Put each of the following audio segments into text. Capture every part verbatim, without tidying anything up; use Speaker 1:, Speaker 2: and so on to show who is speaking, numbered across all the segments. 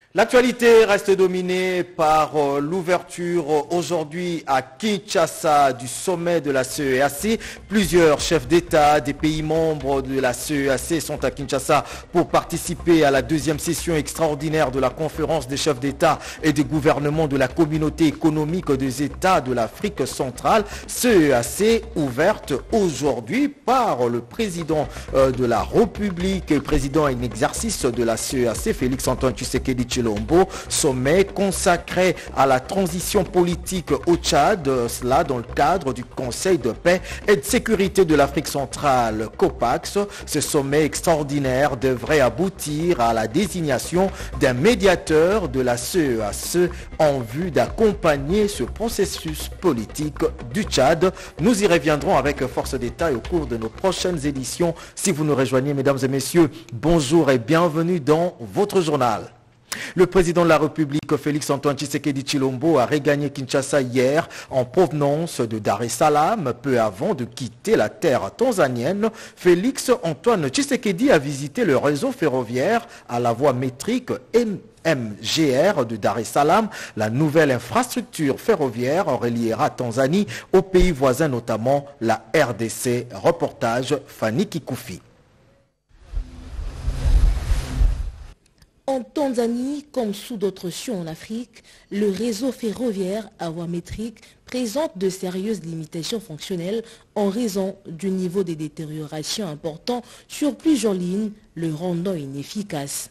Speaker 1: L'actualité reste dominée par euh, l'ouverture euh, aujourd'hui à Kinshasa du sommet de la C E E A C. Plusieurs chefs d'État des pays membres de la C E E A C sont à Kinshasa pour participer à la deuxième session extraordinaire de la conférence des chefs d'État et des gouvernements de la communauté économique des États de l'Afrique centrale. C E E A C ouverte aujourd'hui par le président euh, de la République et président en exercice de la C E E A C, Félix-Antoine Tshisekedi Tshilombo. Sommet consacré à la transition politique au Tchad, cela dans le cadre du Conseil de paix et de sécurité de l'Afrique centrale, COPAX. Ce sommet extraordinaire devrait aboutir à la désignation d'un médiateur de la C E E A C en vue d'accompagner ce processus politique du Tchad. Nous y reviendrons avec force détail au cours de nos prochaines éditions. Si vous nous rejoignez, mesdames et messieurs, bonjour et bienvenue dans votre journal. Le président de la République, Félix-Antoine Tshisekedi Tshilombo, a regagné Kinshasa hier en provenance de Dar es Salaam, peu avant de quitter la terre tanzanienne. Félix-Antoine Tshisekedi a visité le réseau ferroviaire à la voie métrique M G R de Dar es Salaam. La nouvelle infrastructure ferroviaire reliera Tanzanie aux pays voisins, notamment la R D C. Reportage Fanny Kikoufi.
Speaker 2: En Tanzanie, comme sous d'autres cieux en Afrique, le réseau ferroviaire à voie métrique présente de sérieuses limitations fonctionnelles en raison du niveau de détérioration important sur plusieurs lignes, le rendant inefficace.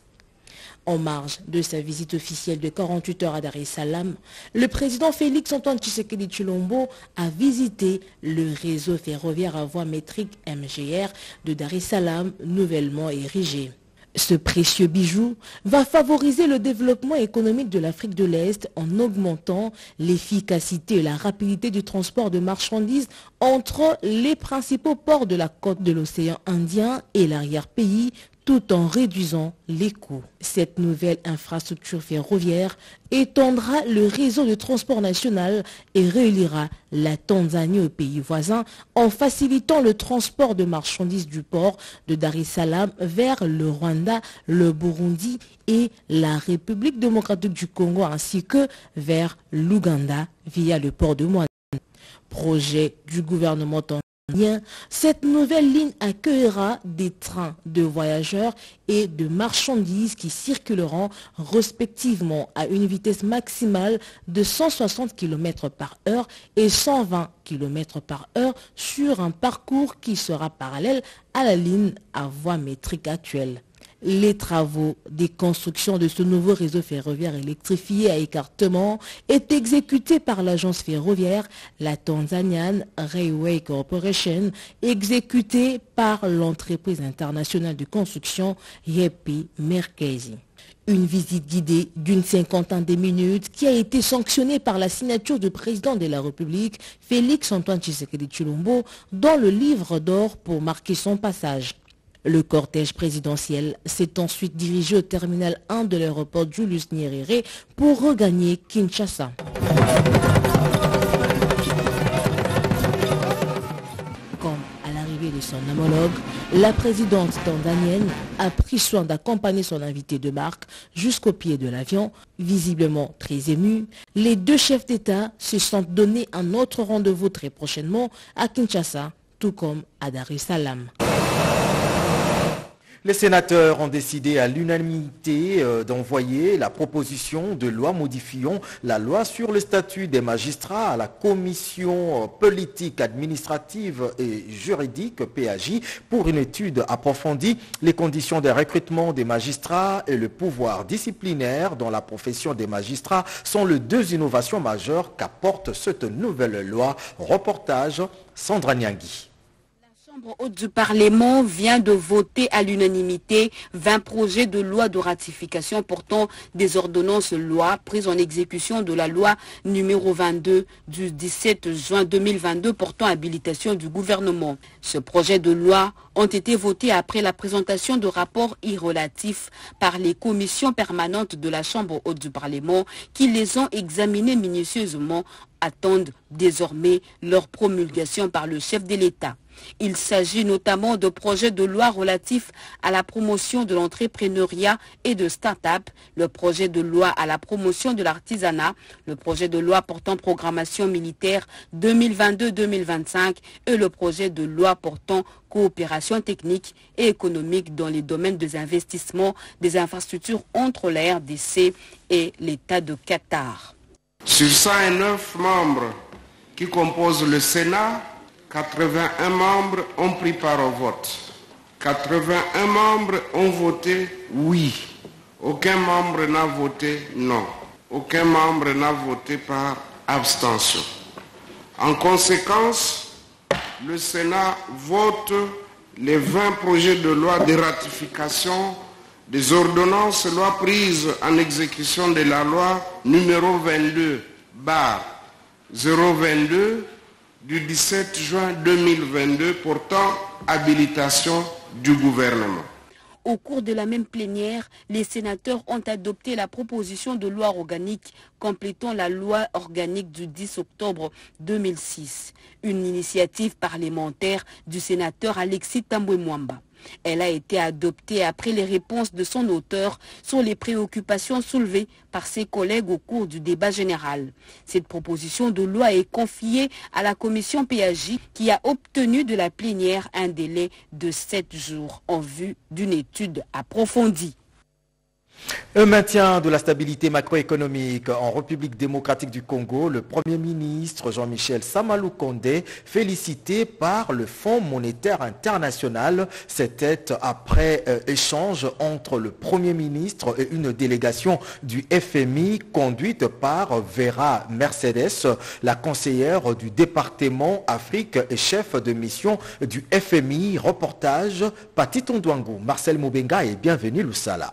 Speaker 2: En marge de sa visite officielle de quarante-huit heures à Dar es Salaam, le président Félix-Antoine Tshisekedi Tshilombo a visité le réseau ferroviaire à voie métrique M G R de Dar es Salaam, nouvellement érigé. Ce précieux bijou va favoriser le développement économique de l'Afrique de l'Est en augmentant l'efficacité et la rapidité du transport de marchandises entre les principaux ports de la côte de l'océan Indien et l'arrière-pays, tout en réduisant les coûts. Cette nouvelle infrastructure ferroviaire étendra le réseau de transport national et reliera la Tanzanie aux pays voisins en facilitant le transport de marchandises du port de Dar es Salaam vers le Rwanda, le Burundi et la République démocratique du Congo ainsi que vers l'Ouganda via le port de Mouane. Projet du gouvernement tanzanien. Cette nouvelle ligne accueillera des trains de voyageurs et de marchandises qui circuleront respectivement à une vitesse maximale de cent soixante kilomètres par heure et cent vingt kilomètres par heure sur un parcours qui sera parallèle à la ligne à voie métrique actuelle. Les travaux des constructions de ce nouveau réseau ferroviaire électrifié à écartement est exécuté par l'agence ferroviaire, la Tanzanian Railway Corporation, exécuté par l'entreprise internationale de construction Yepi Merkezi. Une visite guidée d'une cinquantaine de minutes qui a été sanctionnée par la signature du président de la République, Félix-Antoine Tshisekedi Tshilombo, dans le livre d'or pour marquer son passage. Le cortège présidentiel s'est ensuite dirigé au terminal un de l'aéroport Julius Nyerere pour regagner Kinshasa. Comme à l'arrivée de son homologue, la présidente tanzanienne a pris soin d'accompagner son invité de marque jusqu'au pied de l'avion. Visiblement très émus, les deux chefs d'État se sont donné un autre rendez-vous très prochainement à Kinshasa, tout comme à Dar es Salaam.
Speaker 1: Les sénateurs ont décidé à l'unanimité euh, d'envoyer la proposition de loi modifiant la loi sur le statut des magistrats à la commission euh, politique, administrative et juridique P A J pour une étude approfondie. Les conditions de recrutement des magistrats et le pouvoir disciplinaire dans la profession des magistrats sont les deux innovations majeures qu'apporte cette nouvelle loi. Reportage Sandra Nyangui.
Speaker 3: La Chambre haute du Parlement vient de voter à l'unanimité vingt projets de loi de ratification portant des ordonnances loi prises en exécution de la loi numéro vingt-deux du dix-sept juin deux mille vingt-deux portant habilitation du gouvernement. Ce projet de loi ont été votés après la présentation de rapports irrelatifs par les commissions permanentes de la Chambre haute du Parlement qui les ont examinés minutieusement attendent désormais leur promulgation par le chef de l'État. Il s'agit notamment de projets de loi relatifs à la promotion de l'entrepreneuriat et de start-up, le projet de loi à la promotion de l'artisanat, le projet de loi portant programmation militaire deux mille vingt-deux deux mille vingt-cinq et le projet de loi portant coopération technique et économique dans les domaines des investissements des infrastructures entre la R D C et l'État de Qatar.
Speaker 4: Sur cent neuf membres qui composent le Sénat, quatre-vingt-un membres ont pris part au vote. quatre-vingt-un membres ont voté oui. Aucun membre n'a voté non. Aucun membre n'a voté par abstention. En conséquence, le Sénat vote les vingt projets de loi de ratification des ordonnances lois prises en exécution de la loi numéro vingt-deux barre zéro vingt-deux du dix-sept juin deux mille vingt-deux portant habilitation du gouvernement.
Speaker 3: Au cours de la même plénière, les sénateurs ont adopté la proposition de loi organique complétant la loi organique du dix octobre deux mille six, une initiative parlementaire du sénateur Alexis Tambwe Mwamba. Elle a été adoptée après les réponses de son auteur sur les préoccupations soulevées par ses collègues au cours du débat général. Cette proposition de loi est confiée à la commission P A J qui a obtenu de la plénière un délai de sept jours en vue d'une étude approfondie.
Speaker 1: Un maintien de la stabilité macroéconomique en République démocratique du Congo, le Premier ministre Jean-Michel Samaloukonde, félicité par le Fonds monétaire international. C'était après euh, échange entre le Premier ministre et une délégation du F M I conduite par Vera Mercedes, la conseillère du département Afrique et chef de mission du F M I. Reportage Pati Tondouangou, Marcel Moubenga et bienvenue Loussala.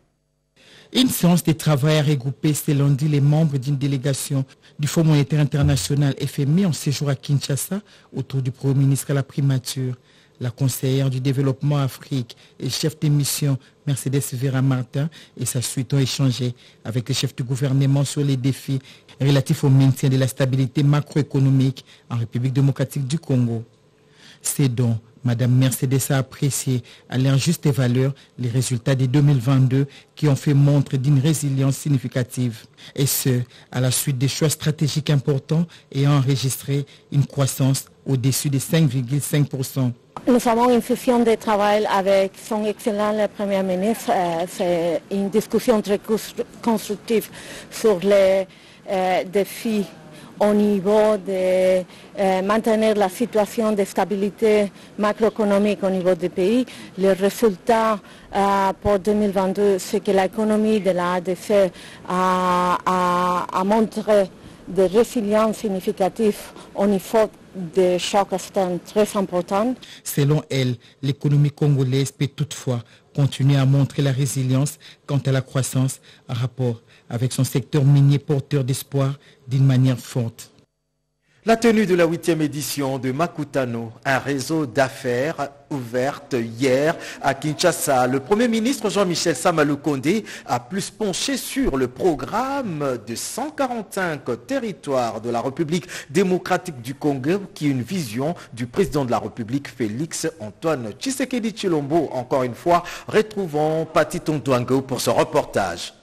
Speaker 5: Une séance de travail a regroupé ce lundi les membres d'une délégation du Fonds monétaire international F M I en séjour à Kinshasa autour du Premier ministre à la primature. La conseillère du développement Afrique et chef de mission Mercedes Vera Martin et sa suite ont échangé avec les chefs du gouvernement sur les défis relatifs au maintien de la stabilité macroéconomique en République démocratique du Congo. C'est donc Madame Mercedes a apprécié à leur juste valeur les résultats de deux mille vingt-deux qui ont fait montre d'une résilience significative. Et ce, à la suite des choix stratégiques importants et ont enregistré une croissance au-dessus de cinq virgule cinq pour cent.
Speaker 6: Nous avons une session de travail avec son Excellent le Premier ministre. Euh, C'est une discussion très constructive sur les euh, défis au niveau de euh, maintenir la situation de stabilité macroéconomique au niveau du pays. Le résultat euh, pour deux mille vingt-deux, c'est que l'économie de la A D C a, a, a montré de résilience significative au niveau des chocs externes très importants.
Speaker 5: Selon elle, l'économie congolaise peut toutefois continuer à montrer la résilience quant à la croissance en rapport avec son secteur minier porteur d'espoir d'une manière forte.
Speaker 1: La tenue de la huitième édition de Makutano, un réseau d'affaires ouverte hier à Kinshasa. Le Premier ministre Jean-Michel Samaloukonde a plus penché sur le programme de cent quarante-cinq territoires de la République démocratique du Congo qui est une vision du président de la République Félix Antoine Tshisekedi Tshilombo. Encore une fois, retrouvons Pati Tondouangou pour ce reportage.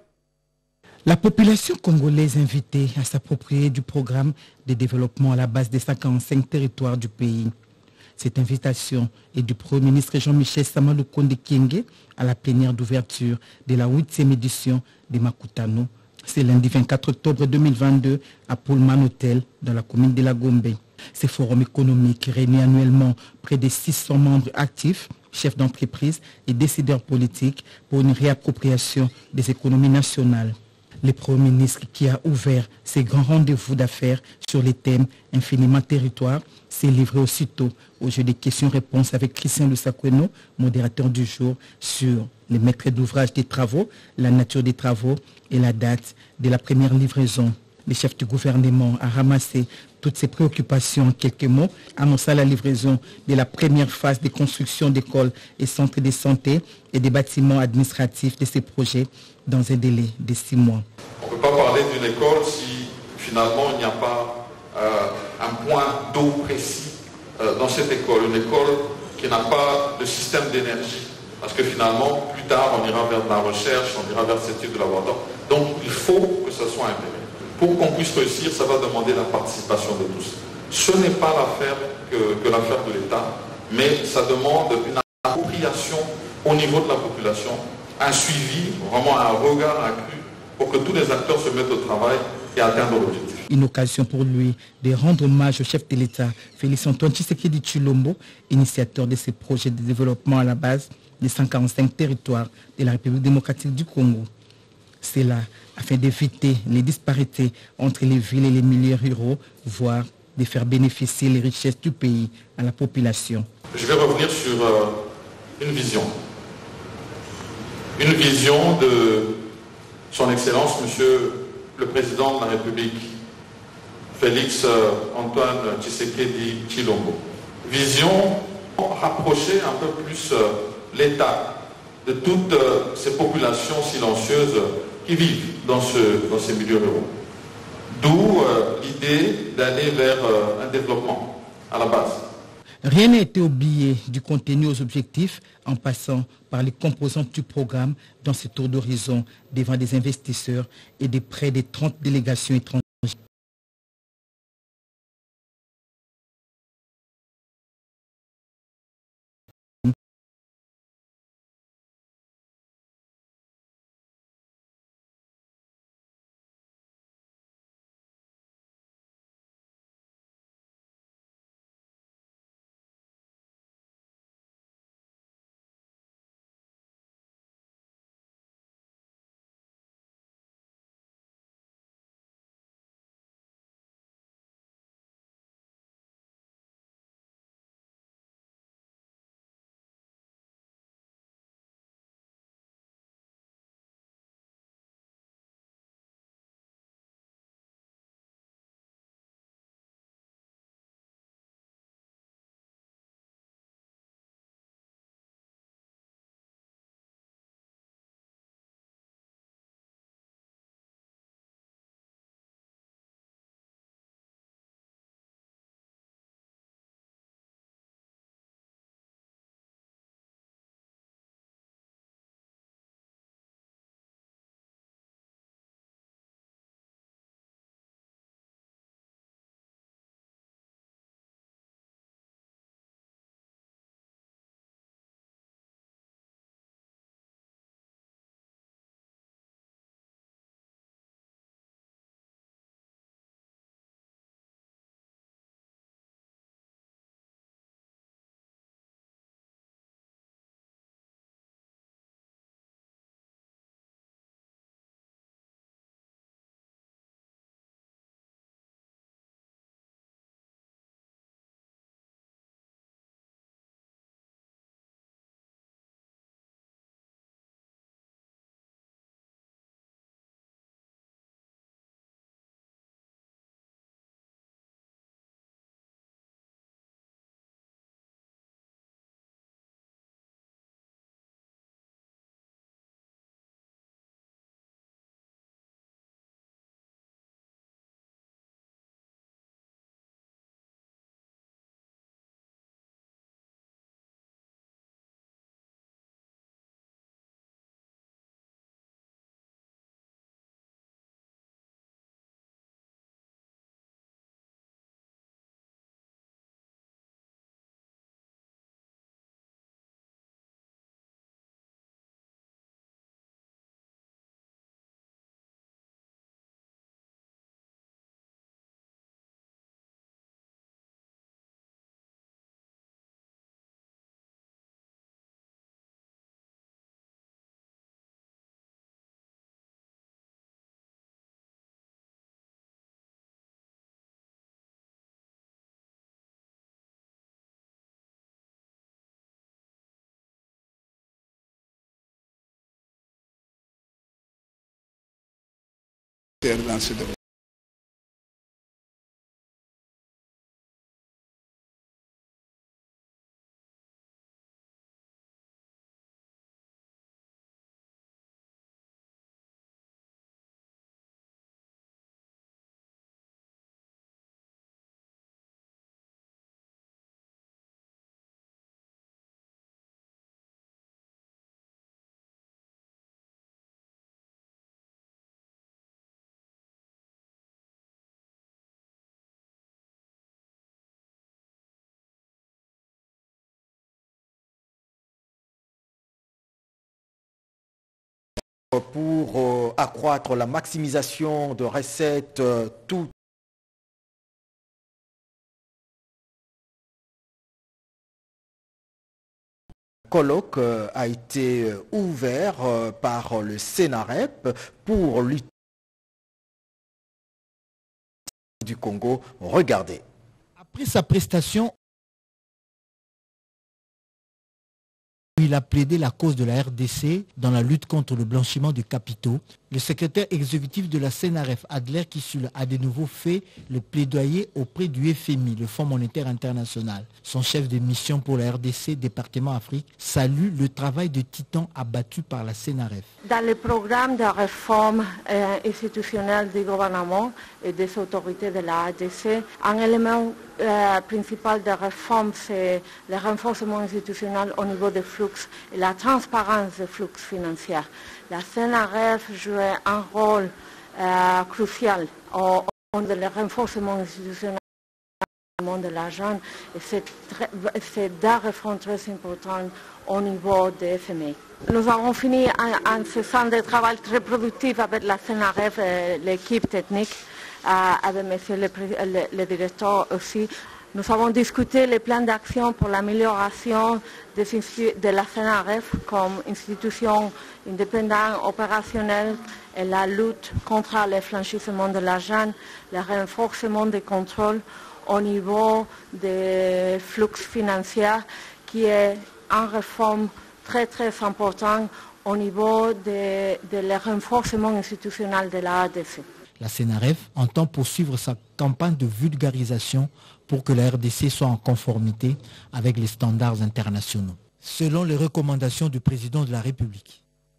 Speaker 5: La population congolaise invitée à s'approprier du programme de développement à la base des cent quarante-cinq territoires du pays. Cette invitation est du Premier ministre Jean-Michel Samaloukonde Kyenge à la plénière d'ouverture de la huitième édition de Makutano. C'est lundi vingt-quatre octobre deux mille vingt-deux à Pullman Hotel dans la commune de la Gombe. Ce forum économique réunit annuellement près de six cents membres actifs, chefs d'entreprise et décideurs politiques pour une réappropriation des économies nationales. Le Premier ministre qui a ouvert ces grands rendez-vous d'affaires sur les thèmes infiniment territoire s'est livré aussitôt au jeu des questions-réponses avec Christian Lusakweno, modérateur du jour, sur les maîtres d'ouvrage des travaux, la nature des travaux et la date de la première livraison. Le chef du gouvernement a ramassé toutes ses préoccupations en quelques mots, annonça la livraison de la première phase de construction d'écoles et centres de santé et des bâtiments administratifs de ces projets dans un délai de six mois.
Speaker 7: On ne peut pas parler d'une école si finalement il n'y a pas euh, un point d'eau précis euh, dans cette école, une école qui n'a pas de système d'énergie. Parce que finalement, plus tard, on ira vers de la recherche, on ira vers ce type de laboratoire. Donc, il faut que ça soit intégré. Pour qu'on puisse réussir, ça va demander la participation de tous. Ce n'est pas l'affaire que, que l'affaire de l'État, mais ça demande une appropriation au niveau de la population, un suivi, vraiment un regard accru pour que tous les acteurs se mettent au travail et atteignent l'objectif.
Speaker 5: Une occasion pour lui de rendre hommage au chef de l'État, Félix Antoine Tshisekedi Tshilombo, initiateur de ces projets de développement à la base des cent quarante-cinq territoires de la République démocratique du Congo. C'est là afin d'éviter les disparités entre les villes et les milieux ruraux, voire de faire bénéficier les richesses du pays à la population.
Speaker 7: Je vais revenir sur euh, une vision. Une vision de son Excellence, Monsieur le Président de la République, Félix Antoine Tshisekedi Tshilombo. Vision rapprocher un peu plus euh, l'État de toutes euh, ces populations silencieuses qui vivent dans, ce, dans ces milieux ruraux. D'où euh, l'idée d'aller vers euh, un développement à la base.
Speaker 5: Rien n'a été oublié du contenu aux objectifs en passant par les composantes du programme dans ce tour d'horizon devant des investisseurs et de près de trente délégations étrangères.
Speaker 8: Dans ce domaine.
Speaker 1: pour euh, accroître la maximisation de recettes euh, tout colloque euh, a été euh, ouvert euh, par le Sénarep pour lutter du Congo. Regardez.
Speaker 9: Après sa prestation, il a plaidé la cause de la R D C dans la lutte contre le blanchiment de capitaux. Le secrétaire exécutif de la Sénaref, Adler Kissul, a de nouveau fait le plaidoyer auprès du F M I, le Fonds monétaire international. Son chef de mission pour la R D C, département Afrique, salue le travail de titan abattu par la Sénaref.
Speaker 6: Dans le programme de réforme euh, institutionnelle du gouvernement et des autorités de la R D C, un élément euh, principal de réforme, c'est le renforcement institutionnel au niveau des flux et la transparence des flux financiers. La Sénaref jouait un rôle euh, crucial au, au de le renforcement institutionnel de l'argent et c'est deux réformes très importantes au niveau des F M I. Nous avons fini un, un session de travail très productif avec la Sénaref et l'équipe technique, euh, avec monsieur le, le, le directeur aussi. Nous avons discuté les plans d'action pour l'amélioration de la Sénaref comme institution indépendante, opérationnelle et la lutte contre le blanchiment de l'argent, le renforcement des contrôles au niveau des flux financiers qui est une réforme très très importante au niveau de, de le renforcement institutionnel de la R D C.
Speaker 9: La Sénaref entend poursuivre sa campagne de vulgarisation pour que la R D C soit en conformité avec les standards internationaux, selon les recommandations du président de la République.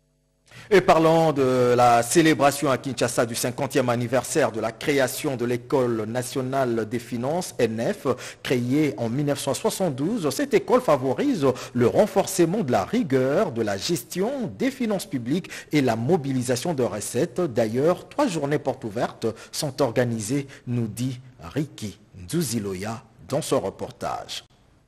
Speaker 1: Et parlant de la célébration à Kinshasa du cinquantième anniversaire de la création de l'École nationale des finances, N F, créée en mille neuf cent soixante-douze, cette école favorise le renforcement de la rigueur de la gestion des finances publiques et la mobilisation de recettes. D'ailleurs, trois journées portes ouvertes sont organisées, nous dit Ricky Nzuziloya dans son reportage.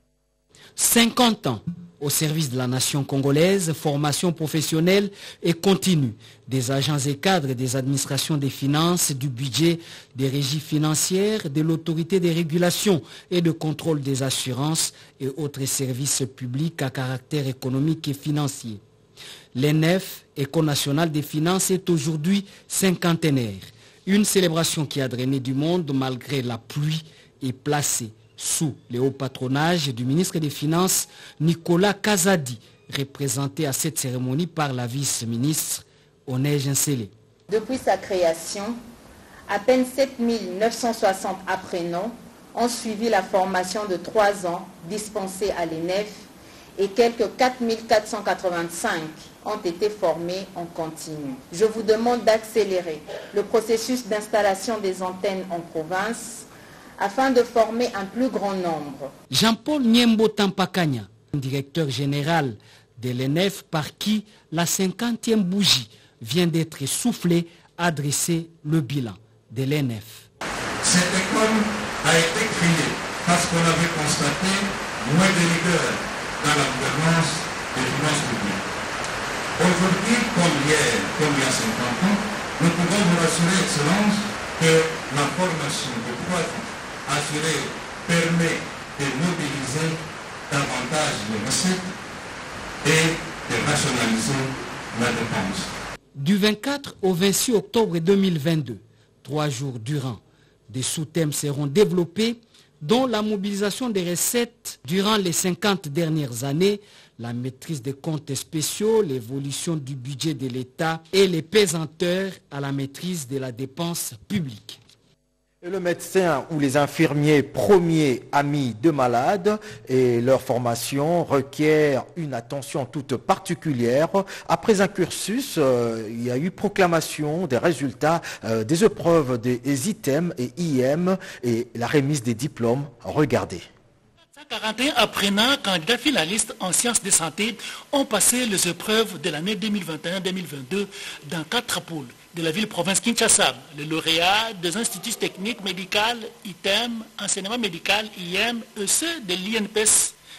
Speaker 10: cinquante ans au service de la nation congolaise, formation professionnelle et continue des agents et cadres des administrations des finances, du budget, des régies financières, de l'autorité des régulations et de contrôle des assurances et autres services publics à caractère économique et financier. L'E N F, École nationale des finances, est aujourd'hui cinquantenaire. Une célébration qui a drainé du monde malgré la pluie et placée sous le haut patronage du ministre des Finances Nicolas Kazadi, représenté à cette cérémonie par la vice-ministre Onej Nsele.
Speaker 11: Depuis sa création, à peine sept mille neuf cent soixante apprenants ont suivi la formation de trois ans dispensée à l'E N F et quelques quatre mille quatre cent quatre-vingt-cinq ont été formés en continu. Je vous demande d'accélérer le processus d'installation des antennes en province afin de former un plus grand nombre.
Speaker 10: Jean-Paul Niembo Tampakanya, directeur général de l'E N F, par qui la cinquantième bougie vient d'être soufflée, a dressé le bilan de l'E N F.
Speaker 12: Cette école a été créée parce qu'on avait constaté moins de rigueur dans la gouvernance des finances publiques. Aujourd'hui, comme hier, comme il y a cinquante ans, nous pouvons vous rassurer, Excellence, que la formation de trois ans assurée permet de mobiliser davantage les recettes et de rationaliser la dépense.
Speaker 10: Du vingt-quatre au vingt-six octobre deux mille vingt-deux, trois jours durant, des sous-thèmes seront développés dont la mobilisation des recettes durant les cinquante dernières années, la maîtrise des comptes spéciaux, l'évolution du budget de l'État et les pesanteurs à la maîtrise de la dépense publique.
Speaker 1: Et le médecin ou les infirmiers premiers amis de malades et leur formation requièrent une attention toute particulière. Après un cursus, euh, il y a eu proclamation des résultats euh, des épreuves des I T E M et I M et la remise des diplômes. Regardez.
Speaker 13: cent quarante et un apprenants candidats finalistes en sciences de santé ont passé les épreuves de l'année deux mille vingt et un deux mille vingt-deux dans quatre pôles de la ville-province Kinshasa. Les lauréats des instituts techniques médicaux, I T E M, enseignement médical, I M et ceux de l'I N P E S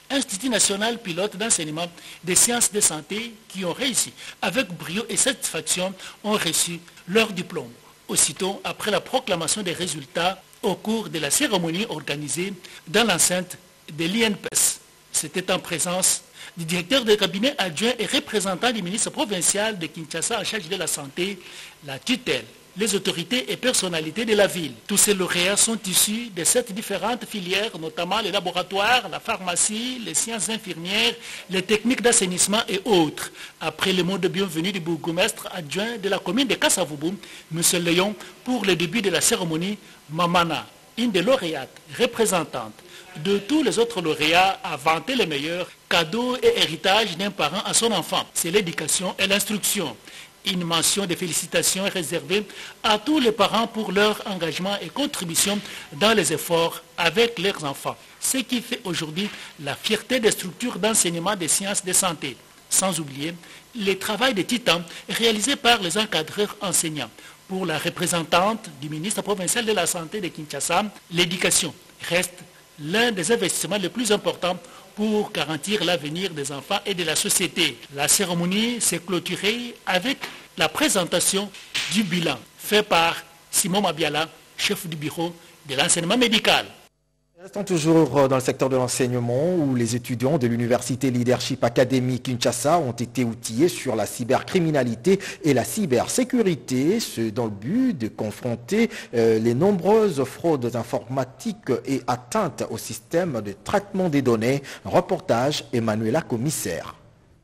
Speaker 13: Institut national pilote d'enseignement des sciences de santé qui ont réussi avec brio et satisfaction ont reçu leur diplôme. Aussitôt après la proclamation des résultats au cours de la cérémonie organisée dans l'enceinte de l'I N P E S. C'était en présence du directeur de cabinet adjoint et représentant du ministre provincial de Kinshasa en charge de la santé, la tutelle, les autorités et personnalités de la ville. Tous ces lauréats sont issus de sept différentes filières, notamment les laboratoires, la pharmacie, les sciences infirmières, les techniques d'assainissement et autres. Après le mot de bienvenue du bourgmestre adjoint de la commune de Kasavubu, M. Léon, pour le début de la cérémonie, Mamana, une des lauréates représentantes de tous les autres lauréats, a vanté les meilleurs cadeaux et héritages d'un parent à son enfant. C'est l'éducation et l'instruction. Une mention de félicitations est réservée à tous les parents pour leur engagement et contribution dans les efforts avec leurs enfants. Ce qui fait aujourd'hui la fierté des structures d'enseignement des sciences de santé. Sans oublier le travail de titan réalisé par les encadreurs enseignants. Pour la représentante du ministre provincial de la Santé de Kinshasa, l'éducation reste l'un des investissements les plus importants pour garantir l'avenir des enfants et de la société. La cérémonie s'est clôturée avec la présentation du bilan fait par Simon Mabiala, chef du bureau de l'enseignement médical.
Speaker 1: Restons toujours dans le secteur de l'enseignement où les étudiants de l'Université Leadership Academy Kinshasa ont été outillés sur la cybercriminalité et la cybersécurité, ce dans le but de confronter euh, les nombreuses fraudes informatiques et atteintes au système de traitement des données. Reportage Emmanuela Commissaire.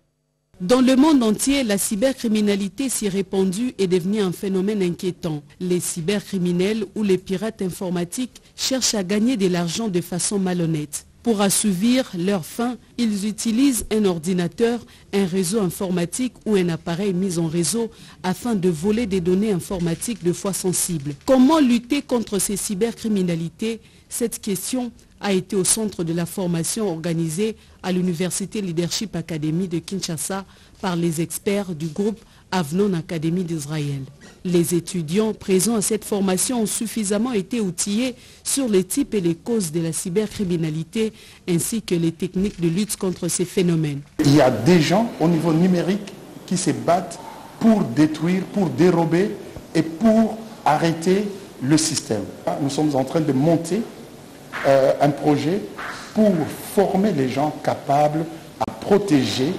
Speaker 14: Dans le monde entier, la cybercriminalité s'y est répandue et est devenue un phénomène inquiétant. Les cybercriminels ou les pirates informatiques cherchent à gagner de l'argent de façon malhonnête. Pour assouvir leurs fins, ils utilisent un ordinateur, un réseau informatique ou un appareil mis en réseau afin de voler des données informatiques de fois sensibles. Comment lutter contre ces cybercriminalités? Cette question a été au centre de la formation organisée à l'Université Leadership Academy de Kinshasa par les experts du groupe Avnon Academy d'Israël. Les étudiants présents à cette formation ont suffisamment été outillés sur les types et les causes de la cybercriminalité ainsi que les techniques de lutte contre ces phénomènes.
Speaker 8: Il y a des gens au niveau numérique qui se battent pour détruire, pour dérober et pour arrêter le système. Nous sommes en train de monter Euh, un projet pour former les gens capables à protéger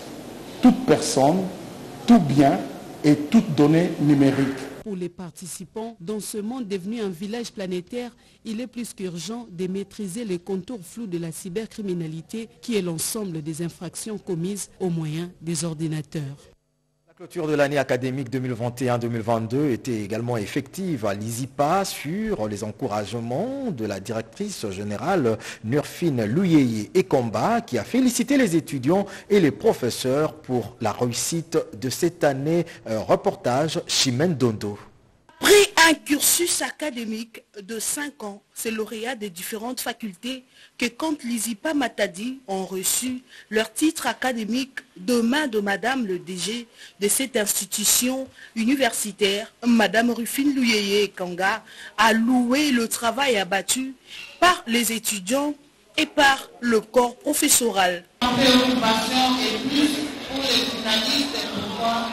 Speaker 8: toute personne, tout bien et toute donnée numérique.
Speaker 14: Pour les participants, dans ce monde devenu un village planétaire, il est plus qu'urgent de maîtriser les contours flous de la cybercriminalité qui est l'ensemble des infractions commises au moyen des ordinateurs.
Speaker 1: La clôture de l'année académique deux mille vingt et un deux mille vingt-deux était également effective à l'I S I P A sur les encouragements de la directrice générale Nurfine Louyeye Ekomba qui a félicité les étudiants et les professeurs pour la réussite de cette année. Euh, reportage Chimène Dondo.
Speaker 15: Après un cursus académique de cinq ans, ces lauréats des différentes facultés que compte l'I S I P A Matadi ont reçu leur titre académique de main de Madame le D G de cette institution universitaire. Madame Rufine Louyeye Kanga a loué le travail abattu par les étudiants et par le corps professoral.
Speaker 16: La préoccupation est plus pour les journalistes et pourquoi?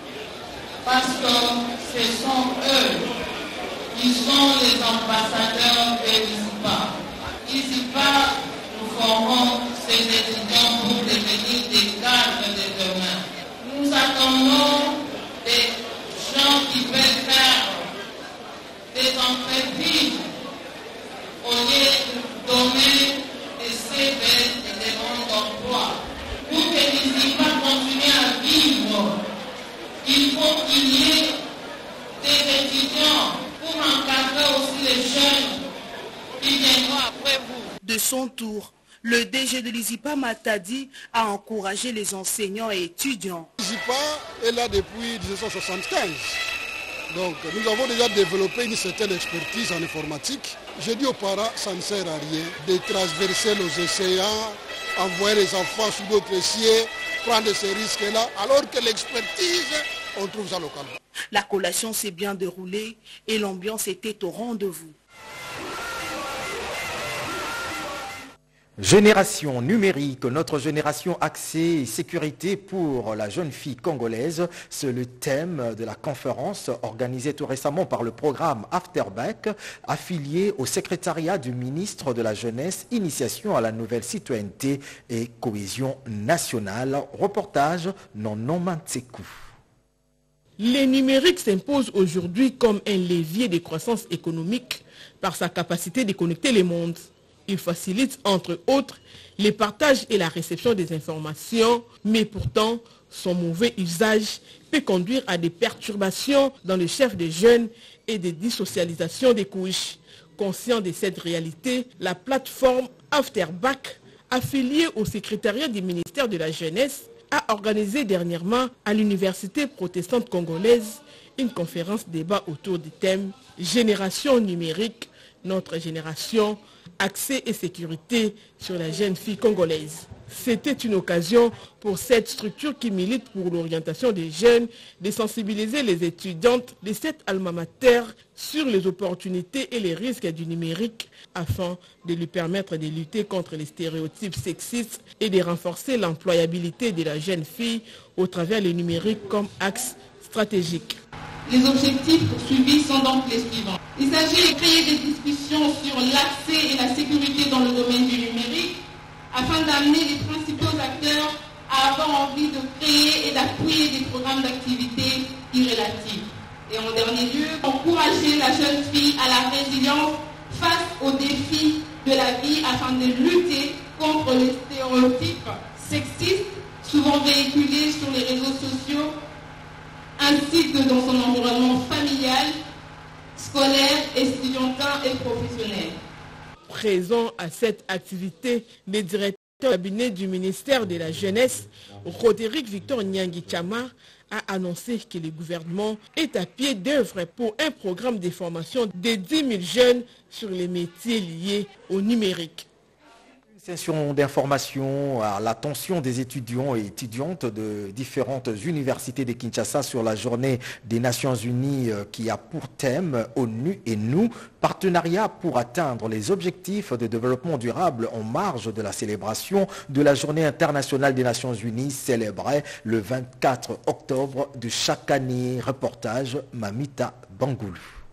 Speaker 16: Parce que ce sont eux qui sont les ambassadeurs de l'I S I P A. l'I S I P A, nous formons ces étudiants pour devenir des cadres de demain. Nous attendons des gens qui veulent faire des entreprises au lieu de donner des C V et des bons d'emploi. Pour que l'I S I P A continue à vivre, il faut qu'il y ait des étudiants pour encadrer aussi les jeunes qui viendront après vous.
Speaker 15: De son tour, le D G de l'I S I P A Matadi a encouragé les enseignants et étudiants.
Speaker 17: L'I S I P A est là depuis mille neuf cent soixante-quinze. Donc nous avons déjà développé une certaine expertise en informatique. J'ai dit aux parents, ça ne sert à rien de transverser nos océans, envoyer les enfants sous d'autres cieux, prendre ces risques-là, alors que l'expertise, on trouve ça localement.
Speaker 15: La collation s'est bien déroulée et l'ambiance était au rendez-vous.
Speaker 1: Génération numérique, notre génération accès et sécurité pour la jeune fille congolaise, c'est le thème de la conférence organisée tout récemment par le programme Afterback, affilié au secrétariat du ministre de la Jeunesse, Initiation à la nouvelle citoyenneté et cohésion nationale. Reportage Nono Mantsekou.
Speaker 18: Le numérique s'impose aujourd'hui comme un levier de croissance économique par sa capacité de connecter les mondes. Il facilite, entre autres, le partage et la réception des informations, mais pourtant, son mauvais usage peut conduire à des perturbations dans le chef des jeunes et des dissocialisations des couches. Conscient de cette réalité, la plateforme Afterback, affiliée au secrétariat du ministère de la Jeunesse, a organisé dernièrement à l'Université protestante congolaise une conférence débat autour du thème « Génération numérique, notre génération ». Accès et sécurité sur la jeune fille congolaise. C'était une occasion pour cette structure qui milite pour l'orientation des jeunes de sensibiliser les étudiantes de cette alma mater sur les opportunités et les risques du numérique afin de lui permettre de lutter contre les stéréotypes sexistes et de renforcer l'employabilité de la jeune fille au travers du numérique comme axe stratégique.
Speaker 16: Les objectifs poursuivis sont donc les suivants. Il s'agit de créer des discussions sur l'accès et la sécurité dans le domaine du numérique afin d'amener les principaux acteurs à avoir envie de créer et d'appuyer des programmes d'activité irrelatives. Et en dernier lieu, encourager la jeune fille à la résilience face aux défis de la vie afin de lutter contre les stéréotypes sexistes souvent véhiculés sur les réseaux sociaux ainsi que dans son environnement familial, scolaire, estudiantin et professionnel.
Speaker 18: Présent à cette activité, le directeur du cabinet du ministère de la Jeunesse, Roderick Victor Nyangi Chama, a annoncé que le gouvernement est à pied d'œuvre pour un programme de formation de dix mille jeunes sur les métiers liés au numérique.
Speaker 1: Session d'information à l'attention des étudiants et étudiantes de différentes universités de Kinshasa sur la journée des Nations Unies qui a pour thème ONU et nous, partenariat pour atteindre les objectifs de développement durable en marge de la célébration de la journée internationale des Nations Unies célébrée le vingt-quatre octobre de chaque année. Reportage Mamita Bangoulou.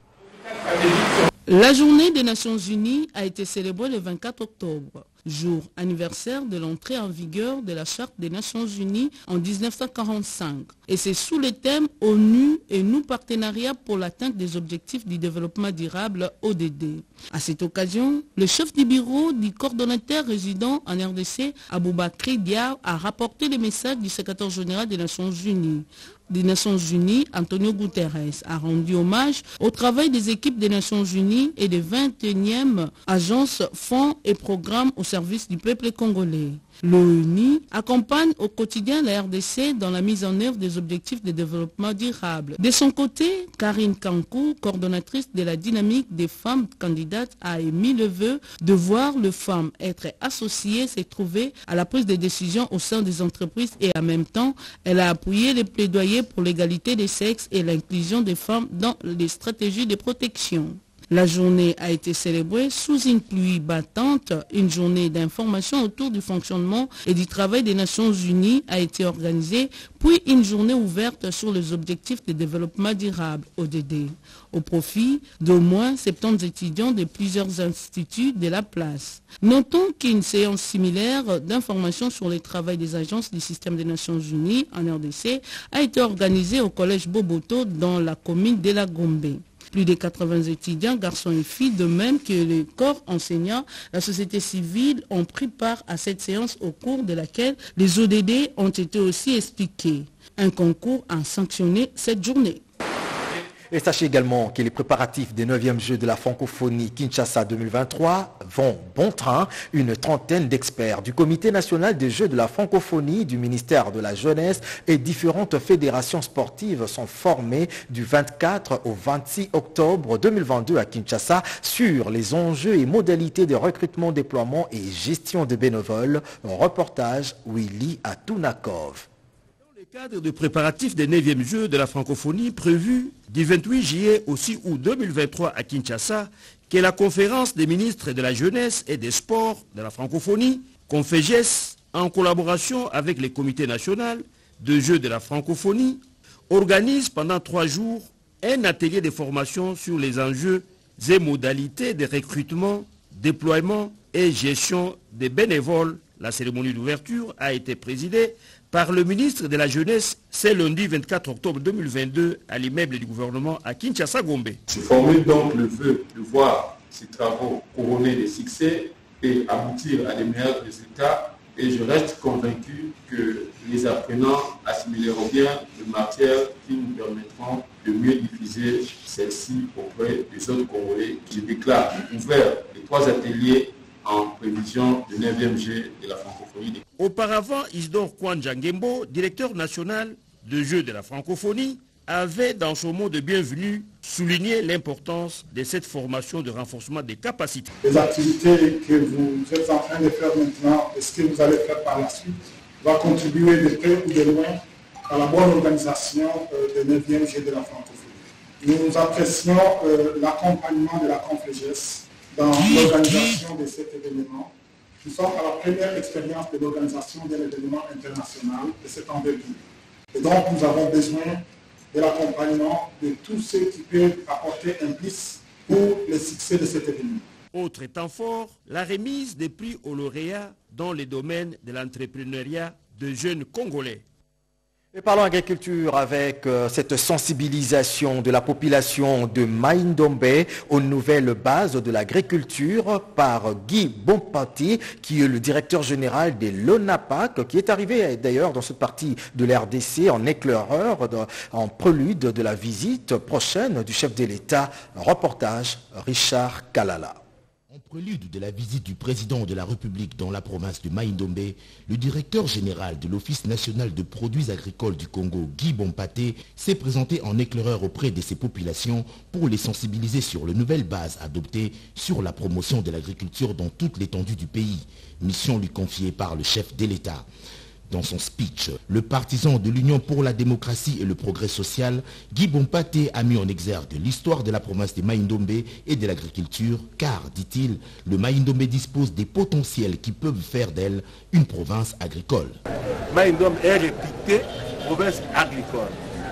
Speaker 14: La journée des Nations Unies a été célébrée le vingt-quatre octobre, jour anniversaire de l'entrée en vigueur de la Charte des Nations Unies en mille neuf cent quarante-cinq. Et c'est sous le thème ONU et nous partenariat pour l'atteinte des objectifs du développement durable O D D. À cette occasion, le chef du bureau du coordonnateur résident en R D C, Aboubakry Diaw, a rapporté le message du secrétaire général des Nations Unies. des Nations Unies, Antonio Guterres, a rendu hommage au travail des équipes des Nations Unies et des vingt et unième agences, fonds et programmes au service du peuple congolais. L'ONU accompagne au quotidien la R D C dans la mise en œuvre des objectifs de développement durable. De son côté, Karine Kankou, coordonnatrice de la dynamique des femmes candidates, a émis le vœu de voir les femmes être associées, se trouver à la prise de décision au sein des entreprises et en même temps, elle a appuyé les plaidoyers pour l'égalité des sexes et l'inclusion des femmes dans les stratégies de protection. La journée a été célébrée sous une pluie battante. Une journée d'information autour du fonctionnement et du travail des Nations Unies a été organisée, puis une journée ouverte sur les objectifs de développement durable, O D D, au profit d'au moins soixante-dix étudiants de plusieurs instituts de la place. Notons qu'une séance similaire d'information sur le travail des agences du système des Nations Unies en R D C a été organisée au collège Boboto dans la commune de la Gombe. Plus de quatre-vingts étudiants, garçons et filles, de même que les corps enseignants, la société civile ont pris part à cette séance au cours de laquelle les O D D ont été aussi expliqués. Un concours a sanctionné cette journée.
Speaker 1: Et sachez également que les préparatifs des neuvièmes Jeux de la francophonie Kinshasa deux mille vingt-trois vont bon train. Une trentaine d'experts du Comité national des Jeux de la francophonie, du ministère de la Jeunesse et différentes fédérations sportives sont formés du vingt-quatre au vingt-six octobre deux mille vingt-deux à Kinshasa sur les enjeux et modalités de recrutement, déploiement et gestion des bénévoles. Reportage Willy Atunakov.
Speaker 19: Cadre de préparatifs des neuvièmes Jeux de la francophonie prévus du vingt-huit juillet au six août deux mille vingt-trois à Kinshasa, que la conférence des ministres de la jeunesse et des sports de la francophonie, Conféges, en collaboration avec le comité national de jeux de la francophonie, organise pendant trois jours un atelier de formation sur les enjeux et modalités de recrutement, déploiement et gestion des bénévoles. La cérémonie d'ouverture a été présidée par le ministre de la Jeunesse ce lundi vingt-quatre octobre deux mille vingt-deux à l'immeuble du gouvernement à Kinshasa-Gombe.
Speaker 20: Je formule donc le vœu de voir ces travaux couronnés de succès et aboutir à de meilleurs résultats, et je reste convaincu que les apprenants assimileront bien les matières qui nous permettront de mieux diffuser celles-ci auprès des autres Congolais. Je déclare ouvert les trois ateliers en prévision du neuvième G de la francophonie.
Speaker 19: Auparavant, Isidore Kwanjangembo, directeur national de jeux de la francophonie, avait dans son mot de bienvenue souligné l'importance de cette formation de renforcement des capacités.
Speaker 21: Les activités que vous êtes en train de faire maintenant et ce que vous allez faire par la suite va contribuer de près ou de loin à la bonne organisation euh, du neuvième G de la francophonie. Nous apprécions euh, l'accompagnement de la Conféges dans l'organisation de cet événement. Nous sommes à la première expérience de l'organisation d'un événement international de cette envergure. Et donc nous avons besoin de l'accompagnement de tous ceux qui peuvent apporter un plus pour le succès de cet événement.
Speaker 19: Autre temps fort, la remise des prix aux lauréats dans les domaines de l'entrepreneuriat de jeunes Congolais.
Speaker 1: Et parlons agriculture avec euh, cette sensibilisation de la population de Maïndombe aux nouvelles bases de l'agriculture par Guy Bompati, qui est le directeur général de l'ONAPAC, qui est arrivé d'ailleurs dans cette partie de l'R D C en éclaireur, de, en prélude de la visite prochaine du chef de l'État. Reportage Richard Kalala.
Speaker 22: En prélude de la visite du président de la République dans la province de Maïndombe, le directeur général de l'Office national de produits agricoles du Congo, Guy Bompati, s'est présenté en éclaireur auprès de ces populations pour les sensibiliser sur les nouvelles bases adoptées sur la promotion de l'agriculture dans toute l'étendue du pays, mission lui confiée par le chef de l'État. Dans son speech, le partisan de l'Union pour la démocratie et le progrès social, Guy Bompati a mis en exergue l'histoire de la province de Maïndombe et de l'agriculture, car, dit-il, le Maïndombe dispose des potentiels qui peuvent faire d'elle une province agricole.
Speaker 23: Maïndombe est réputée province agricole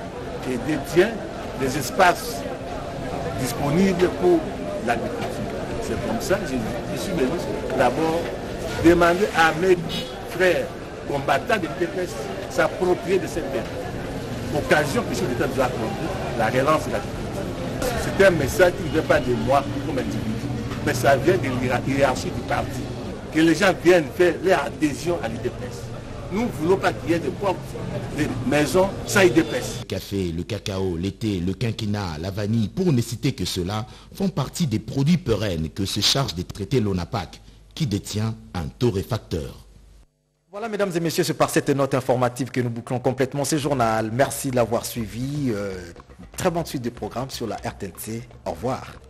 Speaker 23: et détient des espaces disponibles pour l'agriculture. C'est comme ça que je, je suis venu d'abord demander à mes frères combattants de l'U D P S s'approprier de cette occasion que l'État nous a accordée, la relance de l'agriculture. C'est un message qui ne vient pas de moi comme individu, mais ça vient de l'hierarchie du parti. Que les gens viennent faire leur adhésion à l'U D P S. Nous ne voulons pas qu'il y ait de portes, de maisons sans U D P S.
Speaker 22: Le café, le cacao, l'été, le quinquennat, la vanille, pour ne citer que cela, font partie des produits pérennes que se charge de traiter l'ONAPAC, qui détient un torréfacteur.
Speaker 1: Voilà, mesdames et messieurs, c'est par cette note informative que nous bouclons complètement ce journal. Merci de l'avoir suivi. Euh, très bonne suite de programme sur la R T N C. Au revoir.